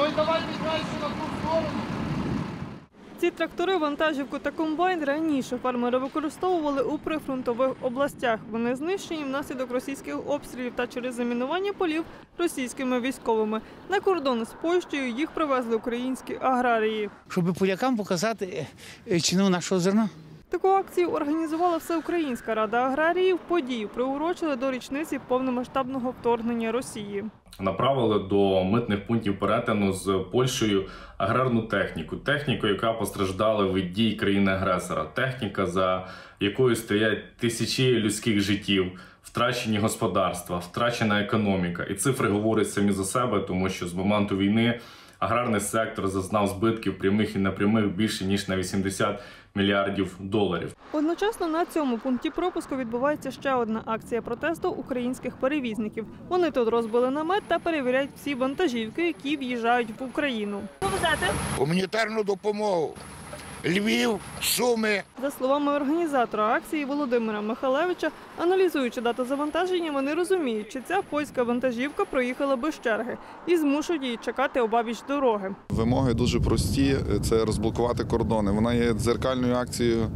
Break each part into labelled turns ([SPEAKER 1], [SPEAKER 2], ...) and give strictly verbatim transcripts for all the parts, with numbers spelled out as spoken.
[SPEAKER 1] давайте краще на ту сторону.
[SPEAKER 2] Ці трактори, вантажівку та комбайн раніше фермери використовували у прифронтових областях. Вони знищені внаслідок російських обстрілів та через замінування полів російськими військовими. На кордон з Польщею їх привезли українські аграрії.
[SPEAKER 3] Щоб полякам показати ціну нашого зерна.
[SPEAKER 2] Таку акцію організувала Всеукраїнська рада аграріїв. Подію приурочили до річниці повномасштабного вторгнення Росії.
[SPEAKER 4] Направили до митних пунктів перетину з Польщею аграрну техніку. Техніку, яка постраждала від дій країни-агресора. Техніка, за якою стоять тисячі людських життів, втрачені господарства, втрачена економіка. І цифри говорять самі за себе, тому що з моменту війни аграрний сектор зазнав збитків прямих і непрямих більше, ніж на вісімдесят мільярдів доларів.
[SPEAKER 2] Одночасно на цьому пункті пропуску відбувається ще одна акція протесту українських перевізників. Вони тут розбили намет та перевіряють всі вантажівки, які в'їжджають в Україну. Що везете?
[SPEAKER 1] Гуманітарну допомогу. Львів, Суми.
[SPEAKER 2] За словами організатора акції Володимира Михалевича, аналізуючи дату завантаження, вони розуміють, чи ця польська вантажівка проїхала без черги і змушують її чекати обабіч дороги.
[SPEAKER 5] Вимоги дуже прості – це розблокувати кордони. Вона є дзеркальною акцією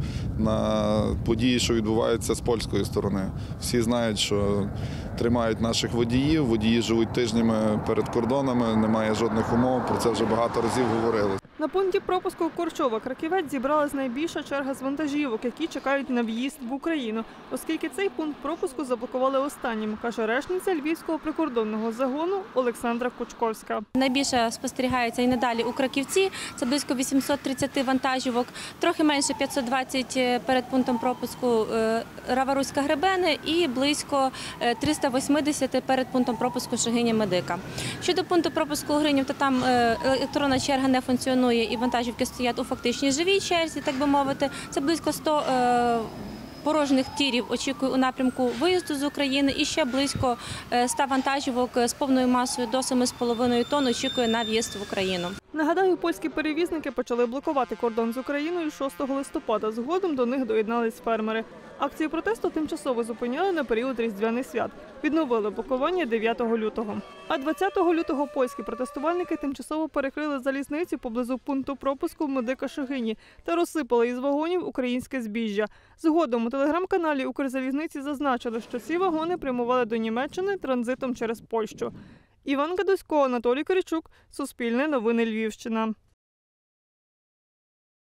[SPEAKER 5] на події, що відбуваються з польської сторони. Всі знають, що тримають наших водіїв, водії живуть тижнями перед кордонами, немає жодних умов, про це вже багато разів говорили.
[SPEAKER 2] На пункті пропуску Корчова-Краківець зібралась найбільша черга з вантажівок, які чекають на в'їзд в Україну, оскільки цей пункт пропуску заблокували останнім, каже речниця Львівського прикордонного загону Олександра Кучковська.
[SPEAKER 6] Найбільше спостерігається і надалі у Краківці, це близько вісімсот тридцять вантажівок, трохи менше п'ятсот двадцять перед пунктом пропуску Рава-Руська-Гребени і близько триста вісімдесят перед пунктом пропуску Шегиня-Медика. Щодо пункту пропуску Гринів, то там електронна черга не функціонує і вантажівки стоять у фактичній живій черзі, так би мовити. Це близько ста е, порожніх тірів очікує у напрямку виїзду з України і ще близько ста вантажівок з повною масою до семи з половиною тонн очікує на в'їзд в Україну.
[SPEAKER 2] Нагадаю, польські перевізники почали блокувати кордон з Україною шостого листопада. Згодом до них доєднались фермери. Акцію протесту тимчасово зупиняли на період Різдвяних свят. Відновили блокування дев'ятого лютого. А двадцятого лютого польські протестувальники тимчасово перекрили залізницю поблизу пункту пропуску Медика-Шегині та розсипали із вагонів українське збіжжя. Згодом у телеграм-каналі Укрзалізниці зазначили, що ці вагони прямували до Німеччини транзитом через Польщу. Іван Гадусько, Анатолій Киричук, Суспільне новини Львівщина.